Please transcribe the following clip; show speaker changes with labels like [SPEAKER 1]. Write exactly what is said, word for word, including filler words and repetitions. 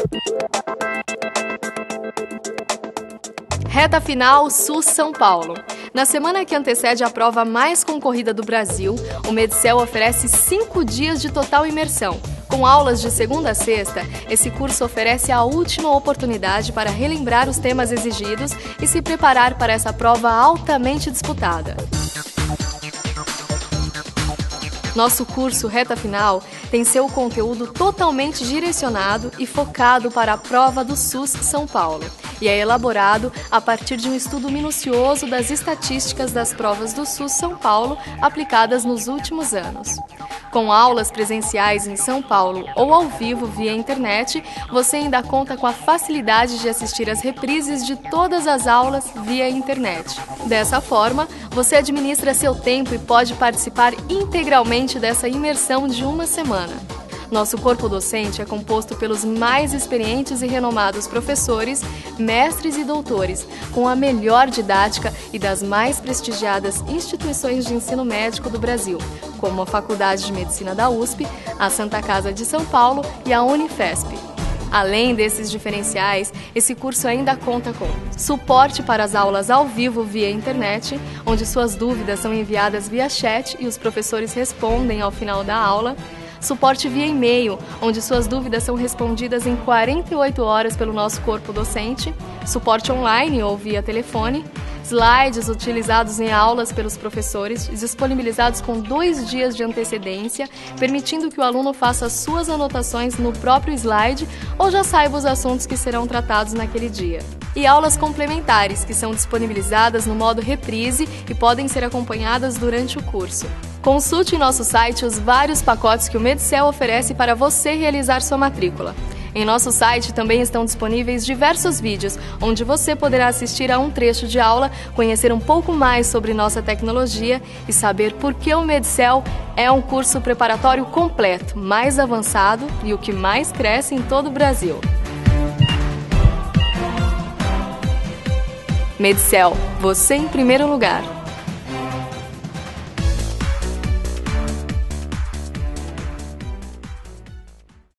[SPEAKER 1] Reta final SUS São Paulo. Na semana que antecede a prova mais concorrida do Brasil, o Medcel oferece cinco dias de total imersão. Com aulas de segunda a sexta, esse curso oferece a última oportunidade para relembrar os temas exigidos e se preparar para essa prova altamente disputada. Nosso curso Reta Final tem seu conteúdo totalmente direcionado e focado para a prova do SUS São Paulo e é elaborado a partir de um estudo minucioso das estatísticas das provas do SUS São Paulo aplicadas nos últimos anos. Com aulas presenciais em São Paulo ou ao vivo via internet, você ainda conta com a facilidade de assistir às reprises de todas as aulas via internet. Dessa forma, você administra seu tempo e pode participar integralmente dessa imersão de uma semana. Nosso corpo docente é composto pelos mais experientes e renomados professores, mestres e doutores, com a melhor didática e das mais prestigiadas instituições de ensino médico do Brasil, como a Faculdade de Medicina da U S P, a Santa Casa de São Paulo e a Unifesp. Além desses diferenciais, esse curso ainda conta com suporte para as aulas ao vivo via internet, onde suas dúvidas são enviadas via chat e os professores respondem ao final da aula, suporte via e-mail, onde suas dúvidas são respondidas em quarenta e oito horas pelo nosso corpo docente, suporte online ou via telefone, slides utilizados em aulas pelos professores, disponibilizados com dois dias de antecedência, permitindo que o aluno faça suas anotações no próprio slide ou já saiba os assuntos que serão tratados naquele dia. E aulas complementares, que são disponibilizadas no modo reprise e podem ser acompanhadas durante o curso. Consulte em nosso site os vários pacotes que o Medcel oferece para você realizar sua matrícula. Em nosso site também estão disponíveis diversos vídeos, onde você poderá assistir a um trecho de aula, conhecer um pouco mais sobre nossa tecnologia e saber por que o Medcel é um curso preparatório completo, mais avançado e o que mais cresce em todo o Brasil. Medcel, você em primeiro lugar.